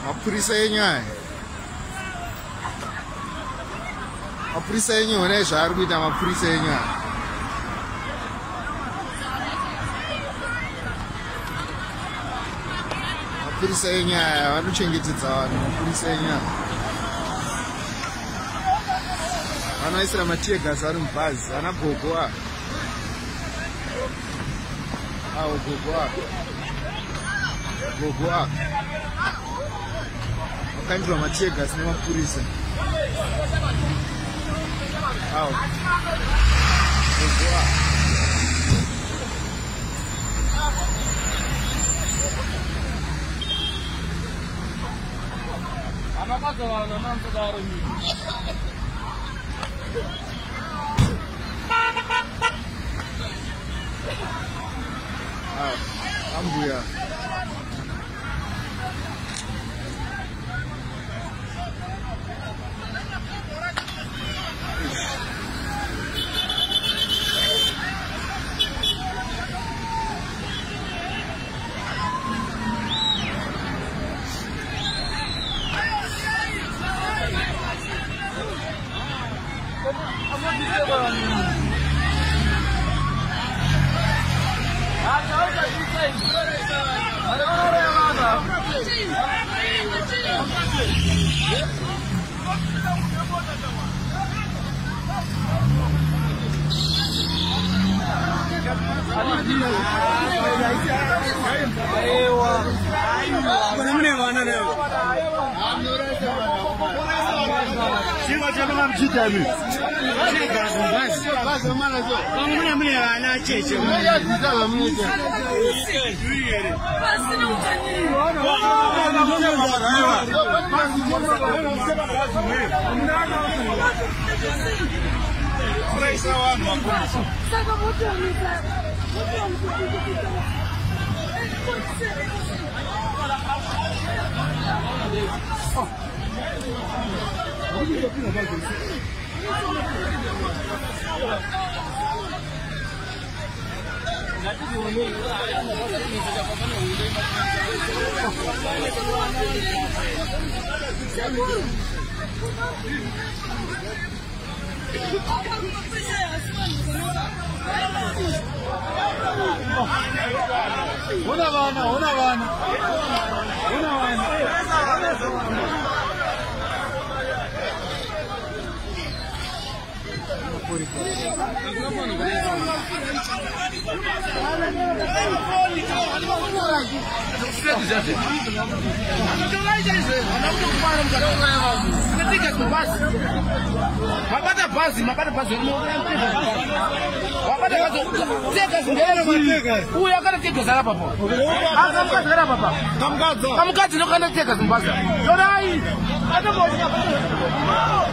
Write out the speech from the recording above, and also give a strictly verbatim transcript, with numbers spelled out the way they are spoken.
Mapurisa enyaya. Mapurisa enyaya ne zvaari kuita mapurisa enyaya. Mapurisa enyaya vanochengetedza vanhu mapurisa enyaya. Vanoisira matiegasi ari mubhazi ana gogo ava. Awo gogo ava. Gogo ava. Vakandirwa matiegasi nemapurisa. Awo. Gogo ava. Anakazana namtadaro ni. Ah, ambuya. Una vana, una vana. Una vana. Mapata basi, mapata basi. Mapata basi. Teka singera mateka. Uya kana teka sala papa. Akamka sala papa. Kamkaza. Kamkaza no kana teka simbasa. Yorai. Ata bosi.